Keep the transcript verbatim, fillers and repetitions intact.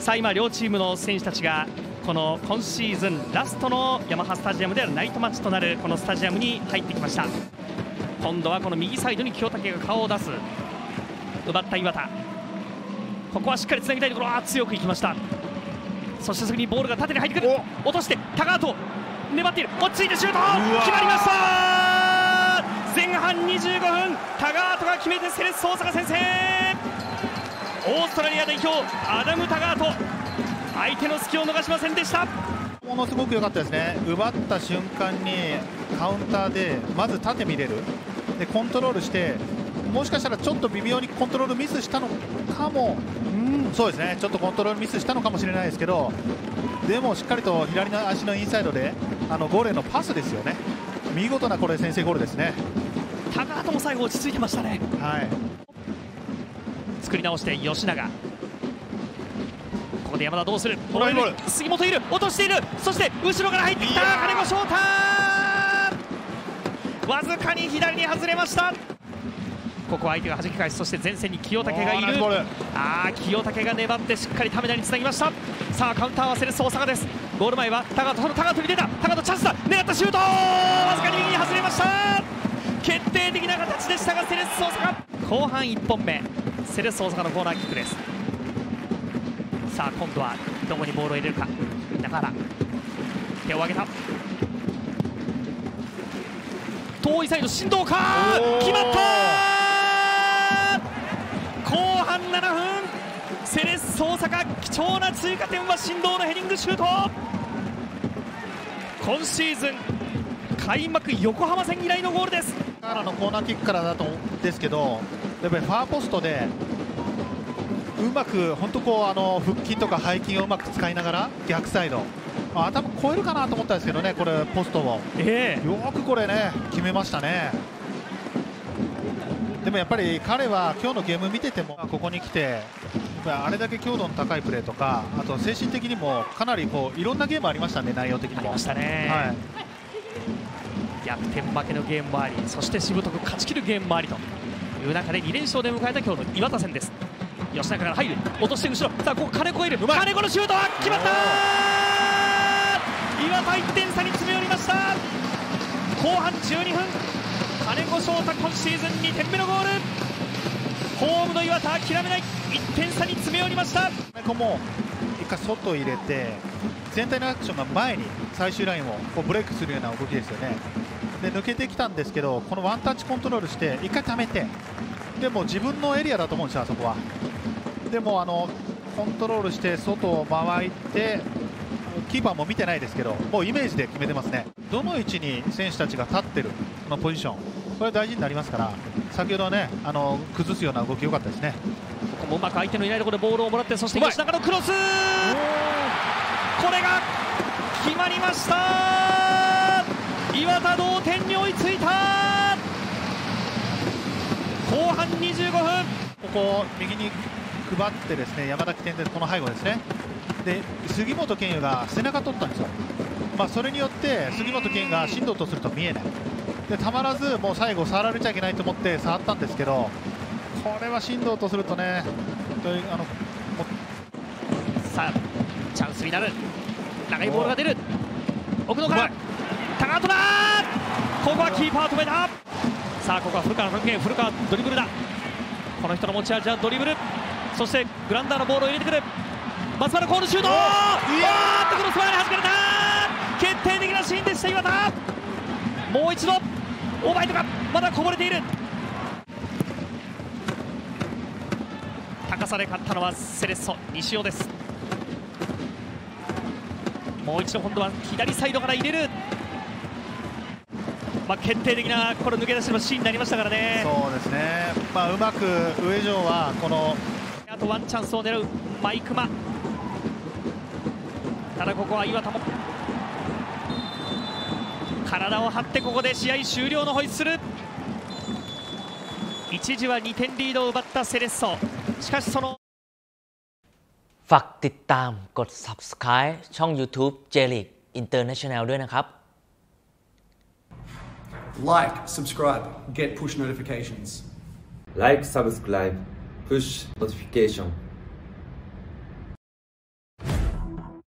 さあ今両チームの選手たちがこの今シーズンラストのヤマハスタジアムであるナイトマッチとなるこのスタジアムに入ってきました。今度はこの右サイドに清武が顔を出す。奪った岩田、ここはしっかりつなぎたいところ、あ強くいきました。そしてすぐにボールが縦に入ってくる。落として高藤粘っている、落ち着いてシュート決まりました。前半にじゅうごふん、高藤が決めてセレッソ大阪先制。オーストラリア代表アダム・タガート、相手の隙を逃しませんでした。 ものすごく良かったですね。奪った瞬間にカウンターでまず縦見れる、でコントロールして、もしかしたらちょっと微妙にコントロールミスしたのかも、うんそうですね、ちょっとコントロールミスしたのかもしれないですけど、でもしっかりと左の足のインサイドであのゴールへのパスですよね。見事なこれ先制ゴールですね。 高藤も最後落ち着いてましたね。 はい、 作り直して吉永、ここで山田どうする。 ボール杉本いる、落としている、そして後ろから入ってきた金子翔太、わずかに左に外れました。ここは相手が弾き返し、そして前線に清武がいる。あー清武が粘ってしっかり田田につなぎました。さあカウンターはセレッソ大阪です。ゴール前は高藤、その高藤に出た、高藤チャンスだ、狙ったシュート、わずかに右に外れました。決定的な形でしたがセレッソ大阪、後半いっぽんめ、セレッソ大阪のコーナーキックです。さあ今度はどこにボールを入れるか。中原手を上げた、遠いサイド振動か、決まった。後半ななふん、セレッソ大阪貴重な追加点は振動のヘディングシュート。今シーズン開幕横浜戦以来のゴールです。 からのコーナーキックからだとですけど、やっぱりファーポストでうまく本当こうあの腹筋とか背筋をうまく使いながら逆サイド、まあ、頭超えるかなと思ったんですけどね、これポストを、えー、よくこれね決めましたね。でもやっぱり彼は今日のゲーム見ててもここに来てあれだけ強度の高いプレーとか、あと精神的にもかなりこういろんなゲームありましたね、内容的にも。ありましたね、はい、 逆転負けのゲームもあり、そしてしぶとく勝ち切るゲームもありという中でに連勝で迎えた今日の岩田戦です。吉永から入る、落として後ろ、さあここ金子いる、金子のシュートは決まった。岩田いってん差に詰め寄りました。後半じゅうにふん、金子翔太今シーズンにてんめのゴール。ホームの岩田諦めない、いってん差に詰め寄りました。 金子も一回外入れて全体のアクションが前に最終ラインをこうブレイクするような動きですよね。で抜けてきたんですけど、このワンタッチコントロールして一回溜めて、でも自分のエリアだと思うんですよ、あそこは。でもあのコントロールして外を回ってキーパーも見てないですけど、もうイメージで決めてますね。どの位置に選手たちが立ってるこのポジション、これ大事になりますから、先ほどねあの崩すような動き良かったですね。 ここもうまく相手のいないところでボールをもらって、そして吉永のクロス、これが決まりました。岩田同点に追いついた。後半にじゅうごふん、 ここ右に配ってですね、山田起点でこの背後ですね。で杉本健佑が背中取ったんですよ。まあ、それによって杉本健佑が進藤とすると見えないで、たまらずもう最後触られちゃいけないと思って触ったんですけど、これは進藤とするとね、あのさあチャンスになる、長いボールが出る、奥野から高藤だ、ここはキーパー止めた。さあここは古川の関係、古川ドリブルだ、この人の持ち味はドリブル、そしてグランダーのボールを入れてくる松原コールシュート、いやーっとクロス前に弾かれた。決定的なシーンでした岩田。もう一度オーバイトがまだこぼれている。高さで勝ったのはセレッソ西尾です。もう一度今度は左サイドから入れる、まあ、決定的なこれ抜け出しのシーンになりましたからね。 そうですね、まあ、うまく上条はこのあとワンチャンスを狙う毎熊、ただここは岩田も体を張ってここで試合終了のホイッスル。一時はにてんリードを奪ったセレッソ、しかしそのฝากติดตามกด ซับสไครบ์ ช่อง ยูทูบ J League International ด้วยนะครับ Like, subscribe, get push notifications. Like, subscribe, push notification.